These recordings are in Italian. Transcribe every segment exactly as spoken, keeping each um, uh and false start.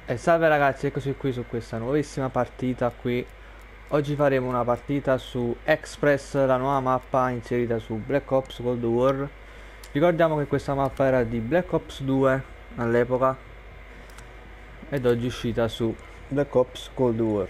E salve ragazzi, eccoci qui su questa nuovissima partita qui. Oggi faremo una partita su Express, la nuova mappa inserita su Black Ops Cold War. Ricordiamo che questa mappa era di Black Ops due all'epoca ed oggi è uscita su Black Ops Cold War.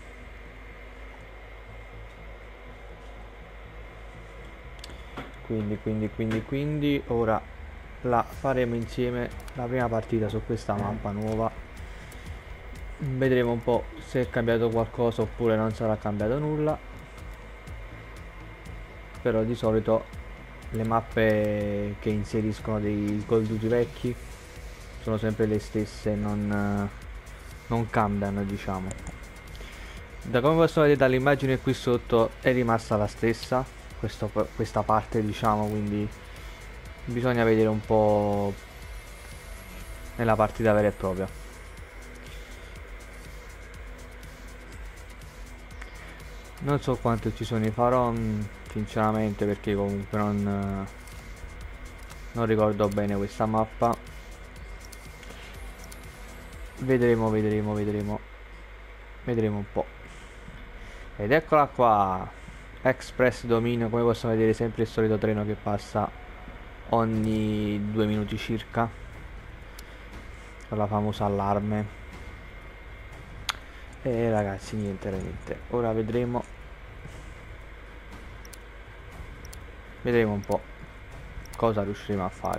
Quindi, quindi, quindi, quindi, ora la faremo insieme la prima partita su questa mappa nuova. Vedremo un po' se è cambiato qualcosa oppure non sarà cambiato nulla. Però di solito le mappe che inseriscono dei Call of Duty vecchi sono sempre le stesse, non, non cambiano, diciamo. Da come possiamo vedere dall'immagine qui sotto è rimasta la stessa questo, questa parte, diciamo, quindi bisogna vedere un po' nella partita vera e propria. Non so quanto ci sono i farò sinceramente, perché comunque non, non ricordo bene questa mappa. Vedremo, vedremo, vedremo. Vedremo un po'. Ed eccola qua. Express Dominio, come possiamo vedere sempre il solito treno che passa ogni due minuti circa. Con la famosa allarme. E ragazzi, niente, niente. Ora vedremo. Vedremo un po' cosa riusciremo a fare.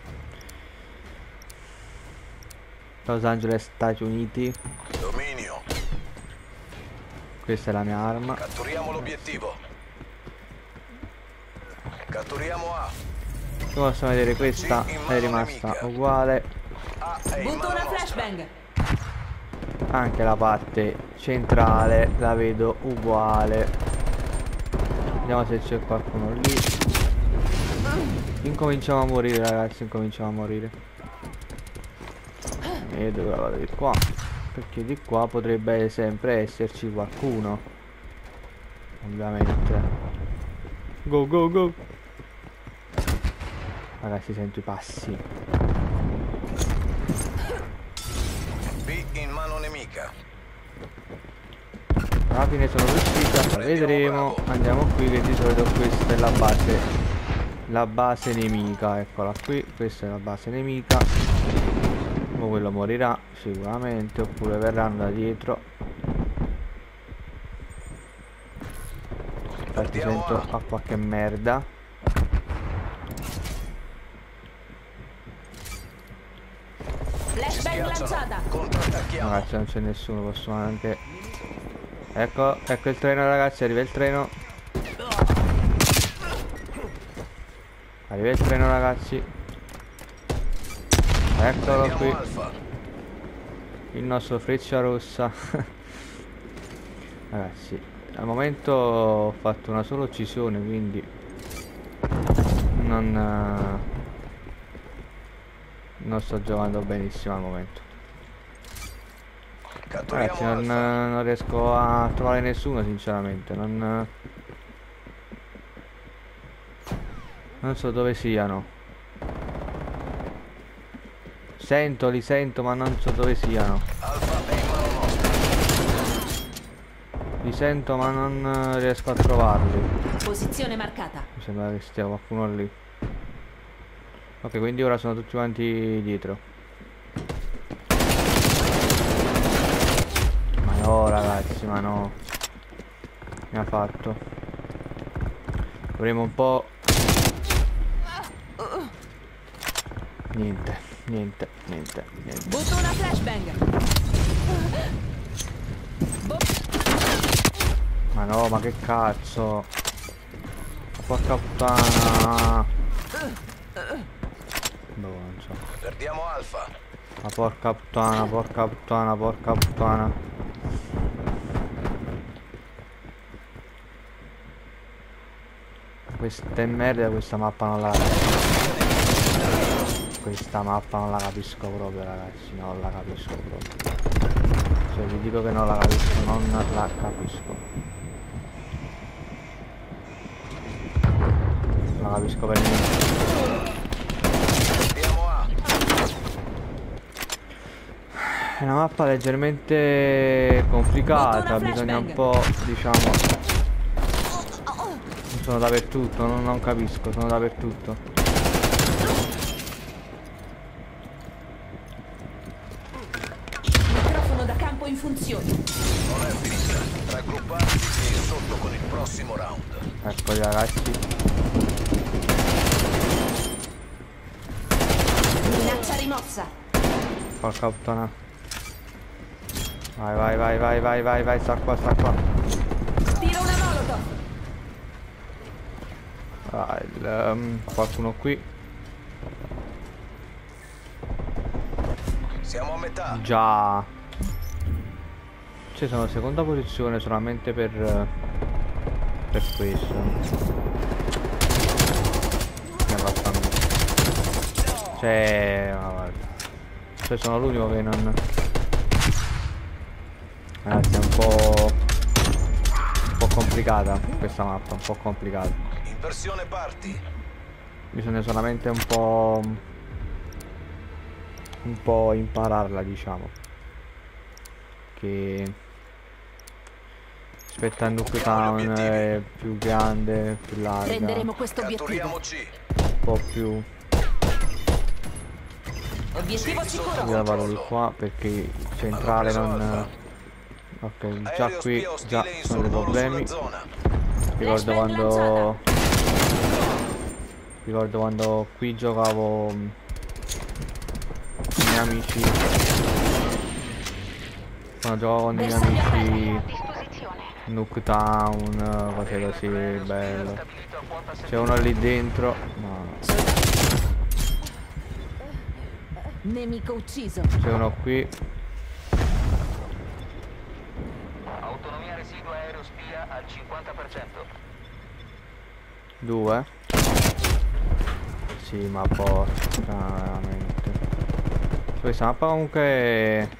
Los Angeles, Stati Uniti. Dominio. Questa è la mia arma. Catturiamo l'obiettivo. Catturiamo A. Come possiamo vedere, questa è rimasta uguale. Butto una flashbang. Anche la parte centrale la vedo uguale. Vediamo se c'è qualcuno lì. Incominciamo a morire ragazzi, incominciamo a morire. E dove vado di qua? Perché di qua potrebbe sempre esserci qualcuno. Ovviamente. Go go go. Ragazzi, sento i passi. B in mano nemica. Alla fine sono riuscito, vedremo. Andiamo qui, che di solito questa è la base. La base nemica, eccola qui. Questa è la base nemica. Ma quello morirà sicuramente, oppure verranno da dietro. Infatti sento a qualche merda. Flashbang lanciata. Contrattacchiamo. Ragazzi, non c'è nessuno, posso anche... Ecco, ecco il treno ragazzi, arriva il treno. Arriva il treno ragazzi. Eccolo qui. Il nostro Freccia Rossa. Ragazzi, al momento ho fatto una sola uccisione, quindi non, non sto giocando benissimo al momento. Ragazzi, non, non riesco a trovare nessuno sinceramente. Non, non so dove siano. Sento, li sento, ma non so dove siano. Li sento, ma non riesco a trovarli. Posizione marcata. Mi sembra che stia qualcuno lì. Ok, quindi ora sono tutti quanti dietro. Ma no ragazzi, ma no. Mi ha fatto. Dovremo un po'. Niente, niente, niente, niente. Butto una flashbang. Ma no, ma che cazzo. Ma porca puttana. Boh, non so. Perdiamo Alfa. Ma porca puttana, porca puttana, porca puttana. Questa è merda, questa mappa non la capisco. Questa mappa non la capisco proprio ragazzi, non la capisco proprio. Se vi dico che non la capisco, non la capisco. Non la capisco per niente. Perdiamo A. È una mappa leggermente complicata, Butto una bisogna un flashbang. po', diciamo... Sono dappertutto, non, non capisco, sono dappertutto. Microfono da campo in funzione. Non è finita. Raggrupparsi e sotto con il prossimo round. Eccoli ragazzi. Minaccia rimossa. Porca puttana. Vai, vai, vai, vai, vai, vai, vai, sta qua, sta qua. Tiro una molotov. Ah, il, um, qualcuno qui. Siamo a metà. Già. Cioè sono seconda posizione solamente per per questo. Mi abbastanza. Cioè, ma guarda. Cioè sono l'unico che non. Ragazzi, è un po' un po' complicata questa mappa, un po' complicata. Inversione parti. Bisogna solamente un po' un po' impararla, diciamo. Che rispetto a Nuke Town è più grande, più larga, Prenderemo questo obiettivo. Catturiamo C. un po' più. Obiettivo sicuro. Io la vado di qua perché il centrale non. Ok, già Aereo qui spia già ostile in sono dei sorvolo problemi. sulla zona. Ricordo Flashbang quando Ricordo quando qui giocavo con i miei amici. Quando giocavo con i miei amici Nuke Town, cose così, bello. C'è uno lì dentro, ma Nemico ucciso. c'è uno qui. Autonomia residua aereo spia al cinquanta per cento. Due. Sì, ma porca, veramente. Questa mappa comunque.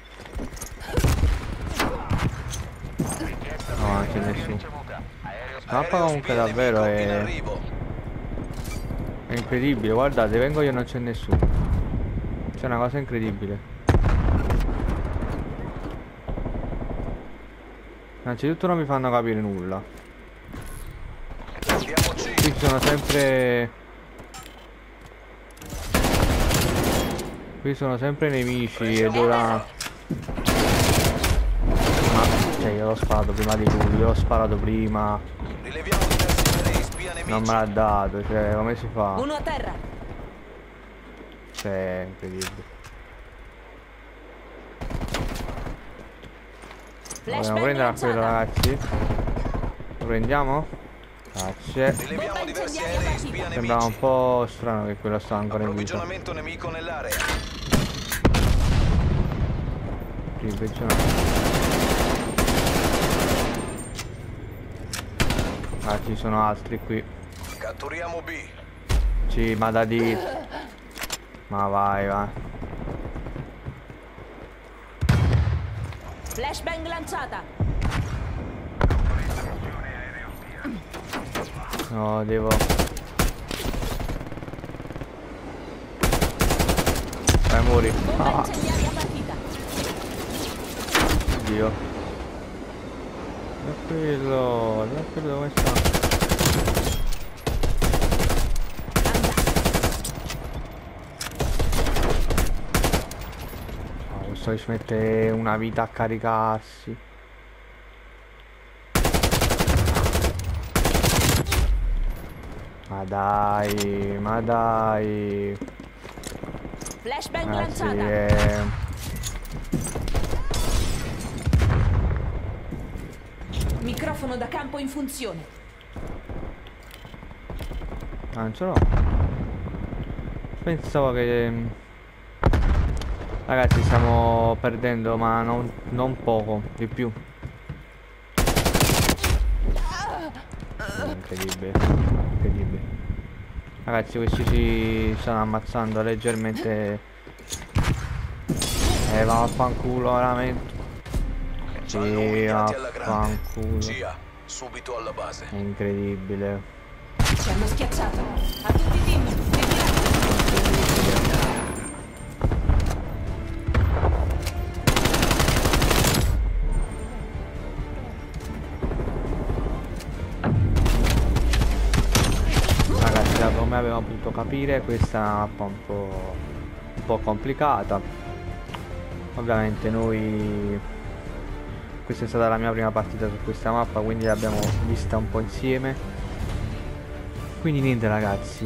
No, non c'è nessuno. Questa mappa Aereo comunque spia davvero nemico in è. arrivo. È incredibile, guardate, vengo io e non c'è nessuno. C'è una cosa incredibile. Innanzitutto non mi fanno capire nulla. Andiamo C. Qui ci sono sempre. Qui sono sempre nemici ed ora. Ma cioè io l'ho sparato prima di lui, io l'ho sparato prima. Rileviamo diversi aerei spia nemici. Non me l'ha dato, cioè come si fa? Uno a terra. Cioè, incredibile. Dobbiamo Flashbang prendere a quello, lanciata. ragazzi. Lo prendiamo? Grazie. Rileviamo Bomba diversi incendiaria aerei partita. spia Sembrava un nemici. po' strano che quello sta ancora in vita. Approvvigionamento nemico nell'area. Approvvigionamento. Ah, ci sono altri qui. Catturiamo B. Sì, ma da di. Ma vai, vai. Flashbang lanciata. No, devo. Vai, muori. Bomba Ah, incendiaria partita. Dio. Da quello. Da quello dove sta? Oh, questo ci mette una vita a caricarsi. Ma dai, ma dai. Flashbang Ragazzi, lanciata. eh, Microfono da campo in funzione. ah, non ce l'ho. Pensavo che. Ragazzi, stiamo perdendo, ma non, non poco, di più. Incredibile, incredibile. Ragazzi, questi si stanno ammazzando leggermente. Eh, va a fanculo veramente. Ci hanno Sì, umiliati alla grande. vaffanculo. C A, subito alla base. È incredibile. Ci hanno schiacciato. A tutti i team. Ritirate. abbiamo potuto capire, questa è una mappa un po', un po' complicata. Ovviamente noi, questa è stata la mia prima partita su questa mappa, quindi l'abbiamo vista un po' insieme. Quindi niente ragazzi,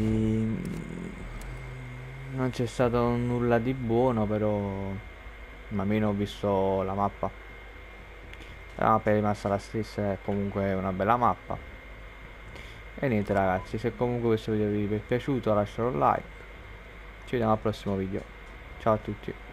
non c'è stato nulla di buono, però almeno ho visto la mappa. La mappa è rimasta la stessa, è comunque una bella mappa. E niente ragazzi, se comunque questo video vi è piaciuto lasciate un like. Ci vediamo al prossimo video. Ciao a tutti.